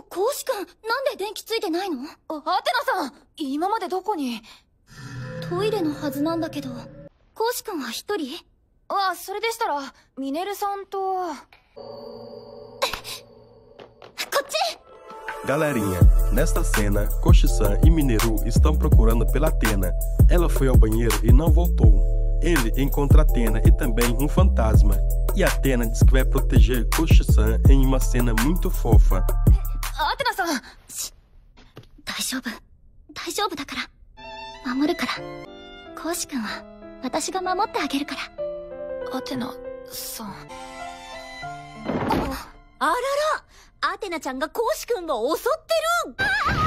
コウシ君、なんで電気ついてないの？ アテナさん、今までどこに？ トイレのはずなんだけど。コウシ君は一人？ それでしたら、ミネルさんと。 こっち！ Galerinha, nesta cena, Koshi-san e Mineru estão procurando pela Athena. Ela foi ao banheiro e não voltou. Ele encontra Athena e também um fantasma. E Athena diz que vai proteger Koshi-san em uma cena muito fofa. アテナさん！ 大丈夫。大丈夫だから。守るから。コウシ君は、私が守ってあげるから。 アテナさん。 あらら、アテナちゃんがコウシ君を襲ってる！